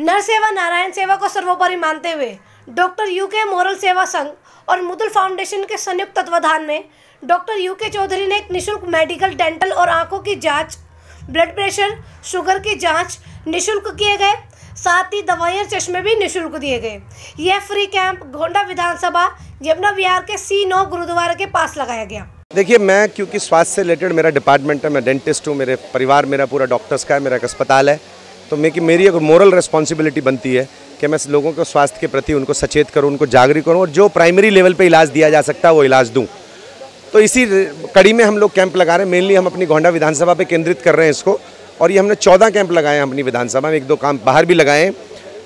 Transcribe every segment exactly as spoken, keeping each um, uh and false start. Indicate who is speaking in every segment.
Speaker 1: नर सेवा नारायण सेवा को सर्वोपरि मानते हुए डॉक्टर यूके मोरल सेवा संघ और मुदुल फाउंडेशन के संयुक्त तत्वाधान में डॉक्टर यूके चौधरी ने एक निशुल्क मेडिकल, डेंटल और आंखों की जांच, ब्लड प्रेशर, शुगर की जांच निशुल्क किए गए। साथ ही दवाइयाँ, चश्मे भी निशुल्क दिए गए। यह फ्री कैंप गोंडा विधानसभा यमुना विहार के सी नौ गुरुद्वारा के पास लगाया गया।
Speaker 2: देखिए, मैं क्योंकि स्वास्थ्य से रिलेटेड मेरा डिपार्टमेंट है, मैं डेंटिस्ट हूँ, मेरे परिवार मेरा पूरा डॉक्टर्स का है, मेरा एक अस्पताल है, तो मैं कि मेरी एक मोरल रिस्पॉन्सिबिलिटी बनती है कि मैं लोगों को स्वास्थ्य के प्रति उनको सचेत करूँ, उनको जागरूक करूँ और जो प्राइमरी लेवल पे इलाज दिया जा सकता है वो इलाज दूँ। तो इसी कड़ी में हम लोग कैंप लगा रहे हैं। मेनली हम अपनी गोंडा विधानसभा पे केंद्रित कर रहे हैं इसको, और ये हमने चौदह कैंप लगाए हैं अपनी विधानसभा में, एक दो काम बाहर भी लगाए हैं।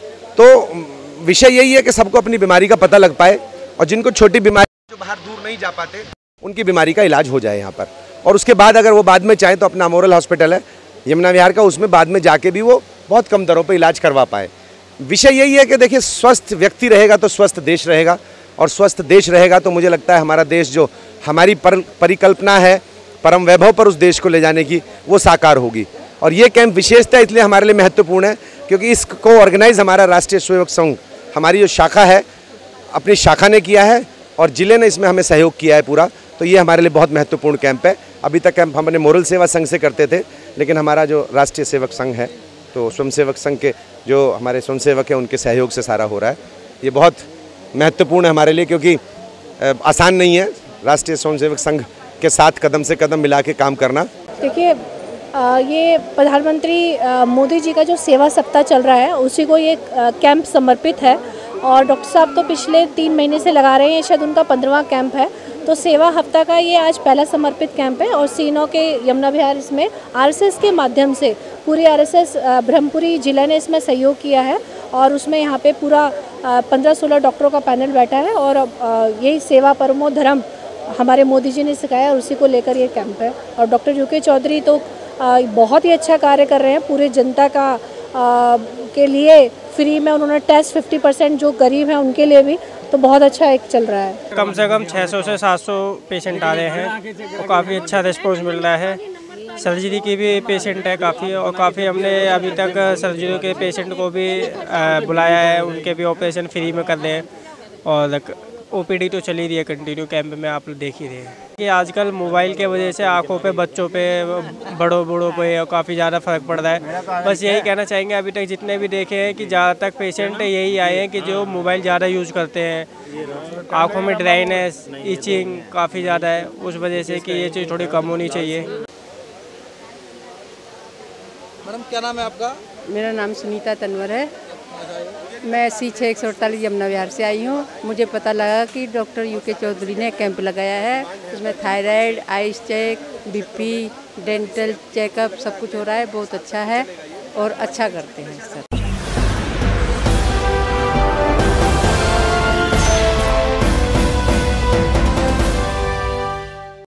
Speaker 2: तो विषय यही है कि सबको अपनी बीमारी का पता लग पाए और जिनको छोटी बीमारी जो बाहर दूर नहीं जा पाते उनकी बीमारी का इलाज हो जाए यहाँ पर। और उसके बाद अगर वो बाद में चाहे तो अपना मोरल हॉस्पिटल है यमुना विहार का, उसमें बाद में जाके भी वो बहुत कम दरों पे इलाज करवा पाए। विषय यही है कि देखिए, स्वस्थ व्यक्ति रहेगा तो स्वस्थ देश रहेगा, और स्वस्थ देश रहेगा तो मुझे लगता है हमारा देश जो हमारी पर, परिकल्पना है परम वैभव पर उस देश को ले जाने की, वो साकार होगी। और ये कैंप विशेषता इसलिए हमारे लिए महत्वपूर्ण है क्योंकि इसको ऑर्गेनाइज हमारा राष्ट्रीय स्वयंसेवक संघ, हमारी जो शाखा है, अपनी शाखा ने किया है और जिले ने इसमें हमें सहयोग किया है पूरा। तो ये हमारे लिए बहुत महत्वपूर्ण कैंप है। अभी तक कैंप हमने मोरल सेवा संघ से करते थे, लेकिन हमारा जो राष्ट्रीय सेवक संघ है, तो स्वयंसेवक संघ के जो हमारे स्वयंसेवक हैं उनके सहयोग से सारा हो रहा है। ये बहुत महत्वपूर्ण है हमारे लिए क्योंकि आसान नहीं है राष्ट्रीय स्वयंसेवक संघ के साथ कदम से कदम मिला के काम करना।
Speaker 3: देखिए, ये प्रधानमंत्री मोदी जी का जो सेवा सप्ताह चल रहा है उसी को ये कैंप समर्पित है, और डॉक्टर साहब तो पिछले तीन महीने से लगा रहे हैं, शायद उनका पंद्रहवां कैंप है। तो सेवा हफ्ता का ये आज पहला समर्पित कैंप है और सीनों के यमुना विहार इसमें आरएसएस के माध्यम से पूरी आरएसएस ब्रह्मपुरी जिला ने इसमें सहयोग किया है, और उसमें यहाँ पे पूरा पंद्रह सोलह डॉक्टरों का पैनल बैठा है, और यही सेवा परमो धर्म हमारे मोदी जी ने सिखाया और उसी को लेकर ये कैंप है। और डॉक्टर यूके चौधरी तो बहुत ही अच्छा कार्य कर रहे हैं पूरे जनता का आ, के लिए। फ्री में उन्होंने टेस्ट पचास परसेंट जो गरीब हैं उनके लिए भी, तो बहुत अच्छा एक चल रहा है।
Speaker 4: कम से कम छह सौ से सात सौ पेशेंट आ रहे हैं और काफ़ी अच्छा रिस्पॉन्स मिल रहा है। सर्जरी की भी पेशेंट है काफ़ी, और काफ़ी हमने अभी तक सर्जरी के पेशेंट को भी बुलाया है, उनके भी ऑपरेशन फ्री में कर रहे हैं। और ओपीडी तो चली रही है कंटिन्यू, कैंप में आप लोग देख ही रहे हैं कि आजकल मोबाइल के वजह से आंखों पे, बच्चों पे, बड़ों बूढ़ों पे और काफ़ी ज़्यादा फर्क पड़ रहा है। बस यही कहना चाहेंगे, अभी तक जितने भी देखे हैं कि ज़्यादातर पेशेंट यही आए हैं कि जो मोबाइल ज़्यादा यूज़ करते हैं, आंखों में ड्राइनेस, इचिंग काफ़ी ज़्यादा है, उस वजह से कि ये चीज़ थोड़ी कम होनी चाहिए।
Speaker 5: मैडम, क्या नाम है आपका?
Speaker 6: मेरा नाम सुनीता तनवर है। मैं सी छः एक सौ अड़तालीस यमुना विहार से आई हूँ। मुझे पता लगा कि डॉक्टर यूके चौधरी ने कैंप लगाया है, उसमें thyroid, eye check, BP, dental checkup सब कुछ हो रहा है। बहुत अच्छा है और अच्छा करते हैं सर।